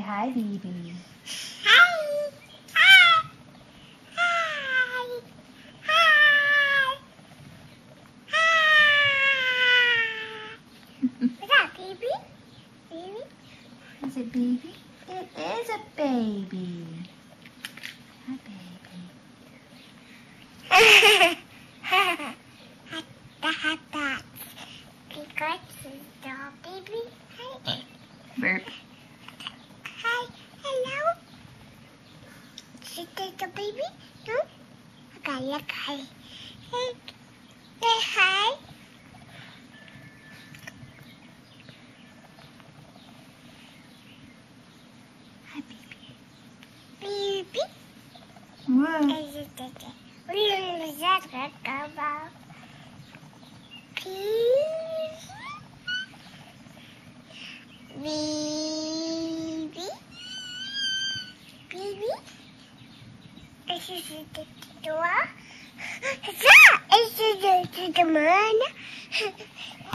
hi, baby. Hi. Hi. Hi. Hi. Hi. What's that, baby? Baby? Is it baby? It is a baby. Hi, baby. That. Because it's the baby. Hi. Burp. Hi. Hello. Is it the baby? No? Okay, look. Hi. Hey. Say hi. Hi, baby. Baby. Whoa. Is it the Is that about? Please. Baby. Baby. Is it the door? Is it the moon?